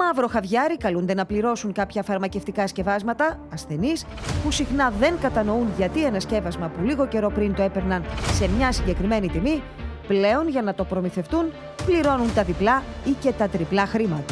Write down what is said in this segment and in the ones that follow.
μαύρο χαβιάρι καλούνται να πληρώσουν κάποια φαρμακευτικά σκευάσματα ασθενείς που συχνά δεν κατανοούν γιατί ένα σκεύασμα που λίγο καιρό πριν το έπαιρναν σε μια συγκεκριμένη τιμή, πλέον για να το προμηθευτούν πληρώνουν τα διπλά ή και τα τριπλά χρήματα.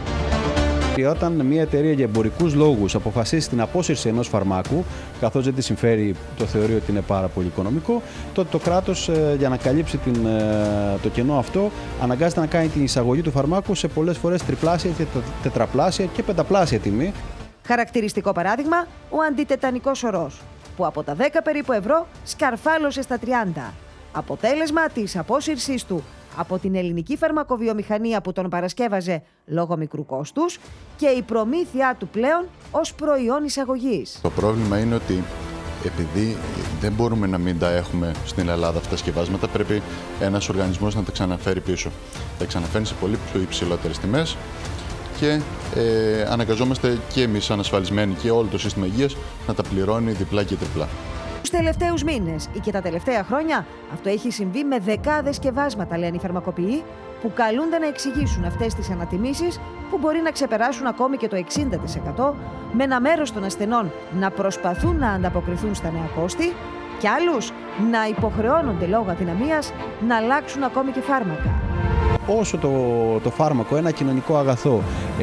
Όταν μια εταιρεία για εμπορικούς λόγους αποφασίσει την απόσυρση ενός φαρμάκου, καθώς δεν τη συμφέρει, το θεωρεί ότι είναι πάρα πολύ οικονομικό, τότε το κράτος για να καλύψει το κενό αυτό αναγκάζεται να κάνει την εισαγωγή του φαρμάκου σε πολλές φορές τριπλάσια, τετραπλάσια και πενταπλάσια τιμή. Χαρακτηριστικό παράδειγμα, ο αντιτετανικός ορός, που από τα 10 περίπου ευρώ σκαρφάλωσε στα 30. Αποτέλεσμα της απόσυρσής του από την ελληνική φαρμακοβιομηχανία που τον παρασκεύαζε λόγω μικρού κόστους και η προμήθειά του πλέον ως προϊόν εισαγωγής. Το πρόβλημα είναι ότι επειδή δεν μπορούμε να μην τα έχουμε στην Ελλάδα αυτά τα σκευάσματα, πρέπει ένας οργανισμός να τα ξαναφέρει πίσω. Τα ξαναφέρνει σε πολύ πιο υψηλότερες τιμές και αναγκαζόμαστε και εμείς ανασφαλισμένοι και όλο το σύστημα υγείας να τα πληρώνει διπλά και τριπλά. Τους τελευταίους μήνες ή και τα τελευταία χρόνια αυτό έχει συμβεί με δεκάδες σκευάσματα, λένε οι φαρμακοποιοί, που καλούνται να εξηγήσουν αυτές τις ανατιμήσεις που μπορεί να ξεπεράσουν ακόμη και το 60%, με ένα μέρος των ασθενών να προσπαθούν να ανταποκριθούν στα νέα κόστη και άλλους να υποχρεώνονται λόγω αδυναμίας να αλλάξουν ακόμη και φάρμακα. Όσο το φάρμακο, ένα κοινωνικό αγαθό,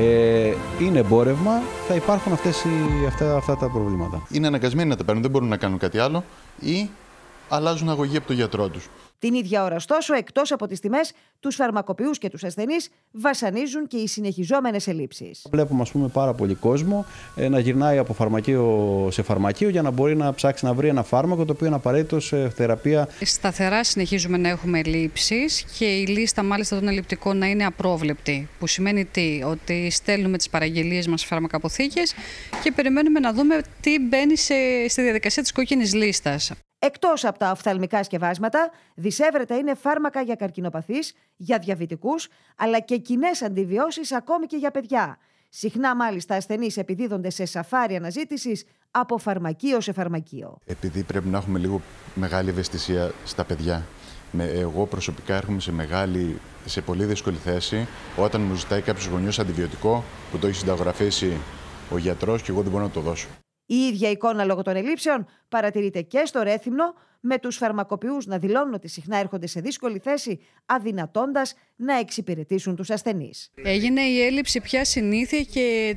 είναι εμπόρευμα, θα υπάρχουν αυτά τα προβλήματα. Είναι αναγκασμένοι να τα παίρνουν, δεν μπορούν να κάνουν κάτι άλλο ή αλλάζουν αγωγή από τον γιατρό τους. Την ίδια ώρα, ωστόσο, εκτός από τις τιμές, τους φαρμακοποιούς και τους ασθενείς βασανίζουν και οι συνεχιζόμενες ελλείψεις. Βλέπουμε, ας πούμε, πάρα πολύ κόσμο να γυρνάει από φαρμακείο σε φαρμακείο για να μπορεί να ψάξει να βρει ένα φάρμακο το οποίο είναι απαραίτητο σε θεραπεία. Σταθερά συνεχίζουμε να έχουμε ελλείψεις και η λίστα μάλιστα των ελλειπτικών να είναι απρόβλεπτη. Που σημαίνει τι? Ότι στέλνουμε τις παραγγελίες μας σε φαρμακαποθήκες και περιμένουμε να δούμε τι μπαίνει στη διαδικασία της κόκκινης λίστας. Εκτός από τα οφθαλμικά σκευάσματα, δισεύρετα είναι φάρμακα για καρκινοπαθείς, για διαβητικούς, αλλά και κοινές αντιβιώσεις ακόμη και για παιδιά. Συχνά μάλιστα ασθενείς επιδίδονται σε σαφάρι αναζήτησης από φαρμακείο σε φαρμακείο. Επειδή πρέπει να έχουμε λίγο μεγάλη ευαισθησία στα παιδιά. Εγώ προσωπικά έρχομαι σε πολύ δύσκολη θέση όταν μου ζητάει κάποιος γονιός αντιβιωτικό που το έχει συνταγογραφήσει ο γιατρός και εγώ δεν μπορώ να το δώσω. Η ίδια εικόνα λόγω των ελλείψεων παρατηρείται και στο Ρέθυμνο, με τους φαρμακοποιούς να δηλώνουν ότι συχνά έρχονται σε δύσκολη θέση, αδυνατώντας να εξυπηρετήσουν τους ασθενείς. Έγινε η έλλειψη πια συνήθεια και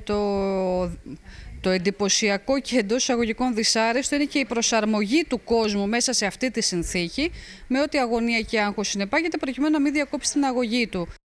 το εντυπωσιακό και εντός εισαγωγικών δυσάρεστο είναι και η προσαρμογή του κόσμου μέσα σε αυτή τη συνθήκη, με ό,τι αγωνία και άγχος συνεπάγεται, προκειμένου να μην διακόψει την αγωγή του.